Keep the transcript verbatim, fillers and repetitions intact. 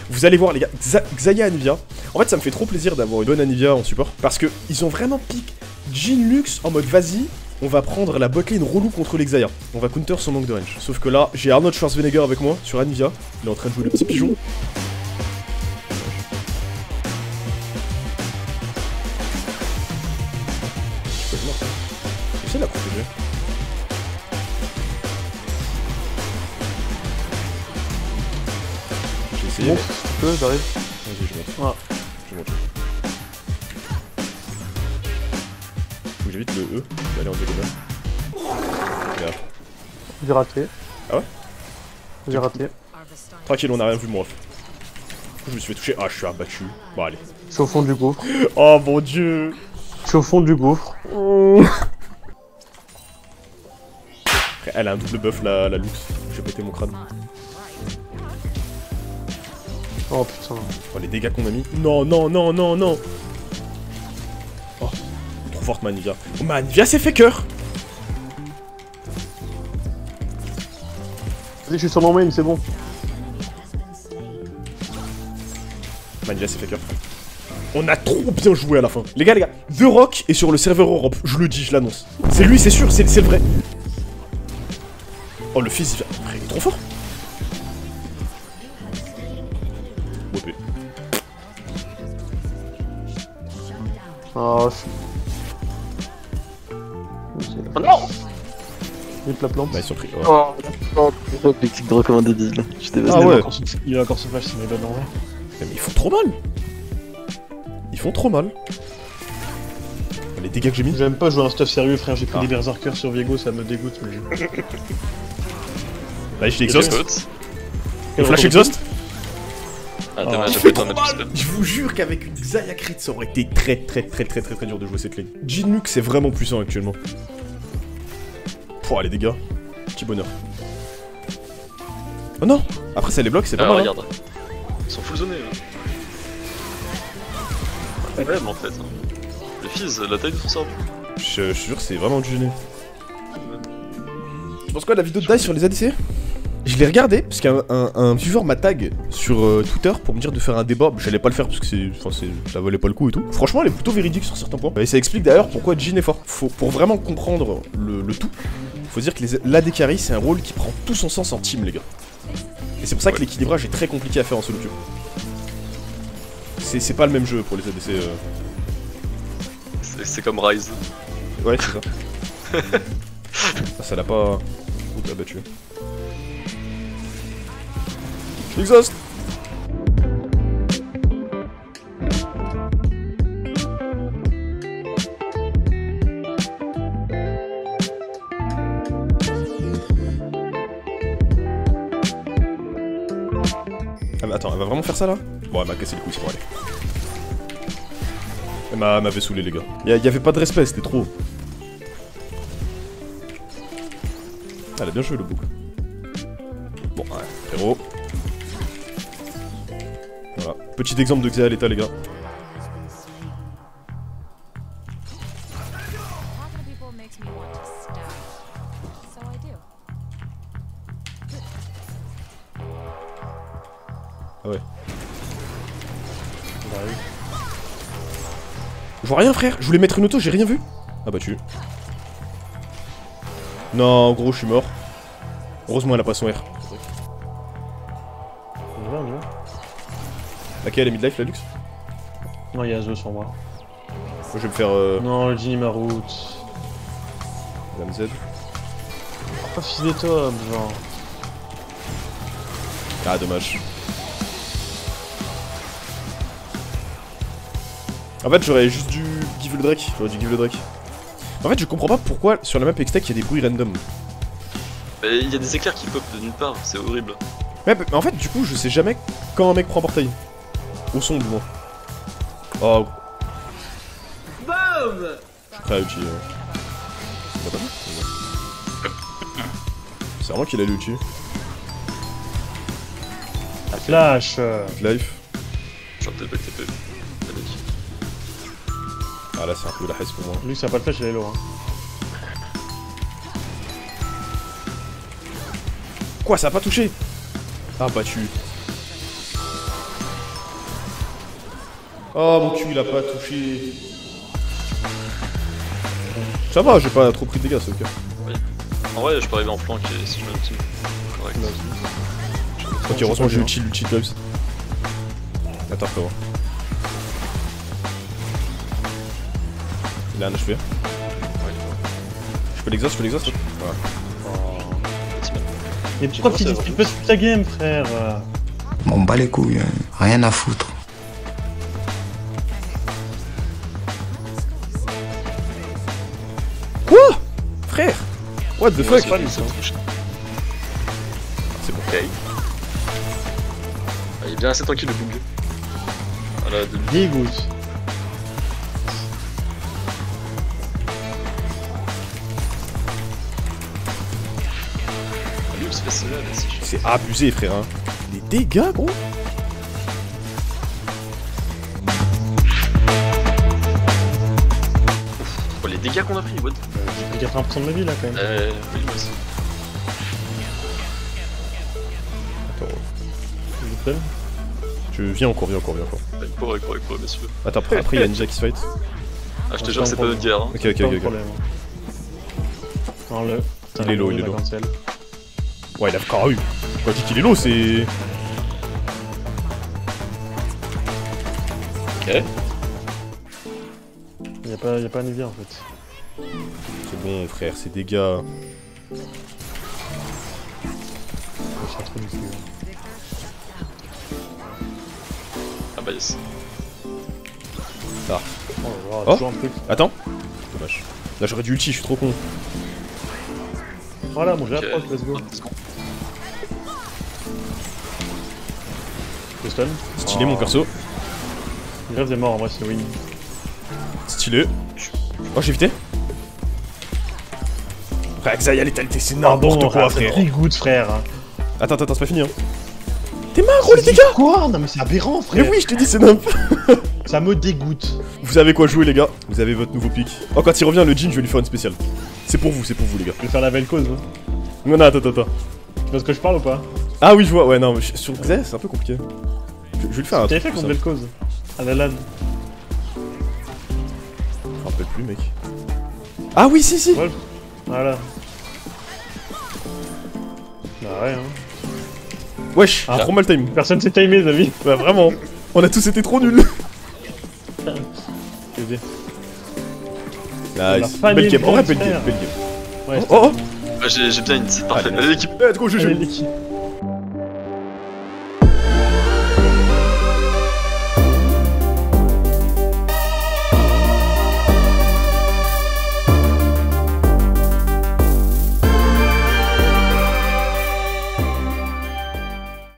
Vous allez voir les gars, Xa Xayah Anivia. En fait ça me fait trop plaisir d'avoir une bonne Anivia en support. Parce que ils ont vraiment pick Jhin Lux en mode vas-y, on va prendre la botlane relou contre les Xayah. On va counter son manque de range. Sauf que là, j'ai Arnold Schwarzenegger avec moi sur Anivia. Il est en train de jouer le petit pigeon. J'essaie de la protéger. J'ai essayé. Bon, Mais... tu peux, j'arrive. Vas-y, je monte. Ah. Je monte. Faut que j'évite le E. Je vais aller en diagonale. Regarde. J'ai raté. Ah ouais? J'ai raté. Tranquille, on a rien vu, moi. Je me suis fait toucher. Ah, je suis abattu. Bon, allez. Je suis au fond du gouffre. Oh mon dieu. Je suis au fond du gouffre. Après, elle a un double buff, la, la Lux. J'ai pété mon crâne. Oh putain. Oh, les dégâts qu'on a mis. Non, non, non, non, non. Oh, trop forte, ma Anivia. Oh, ma Anivia s'est fait cœur. Vas-y, je suis sur mon main, c'est bon. Ma Anivia s'est fait cœur. On a trop bien joué à la fin. Les gars, les gars, The Rock est sur le serveur Europe. Je le dis, je l'annonce. C'est lui, c'est sûr, c'est le vrai. Oh, le fils, il, va... il est trop fort. O P. Oh, je... Oh non! Vite la plante. Bah, ils sont pris. Ouais. Oh, oh, oh, les clics droits comme un débile. Je t'ai Ah ouais. Il va encore se flash, c'est une bonne en vrai. Mais ils font trop mal. Ils font trop mal. Les dégâts que j'ai mis. J'aime pas jouer un stuff sérieux, frère. J'ai pris Ah. des berserkers sur Viego, ça me dégoûte. Mais... Bah, je l'exhaust. Écoute. Le flash exhaust. Ah, Oh. dommage, Il j'ai fait pas trop le temps de mal. Je vous jure qu'avec une Xayah crit, ça aurait été très très très très très très dur de jouer cette lane. Jhin Lux est vraiment puissant actuellement. Pouah, les dégâts. Petit bonheur. Oh non. Après ça les bloque, c'est pas Ah, mal. Hein. regarde. Ils sont full zonés là. Incroyable en fait. Hein. Le fils, la taille de son cerveau. Je, je suis sûr que c'est vraiment du gêné. Tu penses quoi de la vidéo de Dice sur les A D C? Je l'ai regardé parce qu'un un, un viewer m'a tag sur euh, Twitter pour me dire de faire un débat. J'allais pas le faire parce que c'est, enfin, c'est, ça valait pas le coup et tout. Franchement, elle est plutôt véridique sur certains points. Et ça explique d'ailleurs pourquoi Jhin est fort. Faut, pour vraiment comprendre le, le tout, faut dire que l'A D carry c'est un rôle qui prend tout son sens en team, les gars. Et c'est pour ça que l'équilibrage est très compliqué à faire en solo queue. C'est pas le même jeu pour les A D C. Euh... C'est comme Rise. Ouais, c'est ça. Ah, ça l'a pas tout abattu. Exhaust. Ah mais attends, elle va vraiment faire ça là? Bon, elle m'a cassé le cou, c'est bon, allez. Elle m'avait saoulé, les gars. Y'a y avait pas de respect, c'était trop. Ah, elle a bien joué le bouc. Bon, ouais, frérot. Voilà. Petit exemple de Xayah à l'état, les gars. Ah ouais. Bah oui. Je vois rien, frère. Je voulais mettre une auto, j'ai rien vu. Ah bah tu. Non, gros, je suis mort. Heureusement, elle a pas son R. On y va, on y va. Laquelle elle est midlife, la luxe? Non, il y a Zeus sur moi. Moi, je vais me faire. Euh... Non, le Jhin ma route. Madame Z. Pas fils des tomes, genre. Ah, dommage. En fait, j'aurais juste dû give le Drake. J'aurais dû give le Drake. En fait, je comprends pas pourquoi sur la map Hextech il y a des bruits random. Mais il y a des éclairs qui pop de nulle part, c'est horrible. Ouais, mais en fait, du coup, je sais jamais quand un mec prend portail. Au son, du moins. Oh. Boom! Je suis prêt à ulti. Euh... T'as pas vu? C'est vraiment qu'il a l'ulti. Flash. Life. Genre peut-être pas que t'es peu. Ah là, c'est un peu la haisse pour moi. Lui, ça a pas de flash, il est low. Hein. Quoi, ça a pas touché? Ah, battu. Oh mon cul il a pas touché. Ça va, j'ai pas trop pris de dégâts, c'est ok. Oui. En vrai, je peux arriver en flanc et si je mets un ultime. Correct. Ok, heureusement j'ai ulti, ulti de Bubs. Attends, frérot. Il a un H P. Ouais. Je peux l'exhaust, je peux l'exhaust. Ouais. Mais pourquoi tu dis tu peux toute la game, frère? M'en bat les couilles, hein. Rien à foutre. Quoi? Frère? What the fuck? C'est pas lui, ça touche. C'est bon. Ok. Ah, il est bien assez tranquille le Boog. Voilà, de lui. Dégoûte. Lui, il se fait cela, là, si je... C'est abusé, frère. Hein. Les dégâts, gros. Oh, les dégâts qu'on a pris, what? J'ai pris quatre-vingts pour cent de ma vie là quand même. Euh, oui, moi aussi. Attends. Je vous donne. Je viens encore, viens encore, viens encore. Correct, correct, correct, messieurs. Attends, après, après il y a Ninja qui se fight. Ah, je te jure, c'est pas notre guerre. Hein. Ok, ok, Pas ok. de ok. problème. Non, le. Il est low, il est low. Ouais, il a encore eu. Quand je dis qu'il est low, c'est. Ok. Y'a pas, y a pas Nivea en fait. C'est bon, frère, c'est dégâts. Je suis trop du cul. Ah bah yes. Ah. Oh, là, Oh. toujours un truc. Attends. Dommage. Là, j'aurais du ulti, je suis trop con. Voilà, mon jeu Ok. approche, let's go. C'est bon. Je stun. Stylé, mon perso. Il reste des morts en vrai, c'est win. Stylé. Oh, j'ai évité. Frère, Xayah, létalité, c'est Ah bon, n'importe quoi, frère. Dégoûte, frère. Attends, attends, attends, c'est pas fini, hein. T'es marre, gros, les dégâts. Quoi? Non, mais c'est aberrant, frère. Mais oui, je t'ai dit, c'est nimp. Ça me dégoûte. Vous savez quoi jouer, les gars. Vous avez votre nouveau pic. Oh, quand il revient, le Jin, je vais lui faire une spéciale. C'est pour vous, c'est pour vous, les gars. Je vais faire la belle cause, hein. Non, non, attends, attends, attends. Tu vois ce que je parle ou pas? Ah oui, je vois, ouais, non, mais je- sur Xayah, c'est un peu compliqué. Je, je vais lui faire un T'avais truc. fait plus contre simple. belle cause. À la LAN. Je me rappelle plus, mec. Ah oui, si, si. Ouais. Voilà. Bah ouais, hein. Wesh, Ah. trop mal time. Personne s'est timé, les amis. Ouais, vraiment. On a tous été trop nuls. Je veux dire. Nice. fané Belle game. le En vrai, grand belle game, frère. belle game. Ouais, Oh, oh. Bah, j'ai j'ai bien une petite parfaite. Allez, Allez, l'équipe. Let's go, je allez, joue. l'équipe.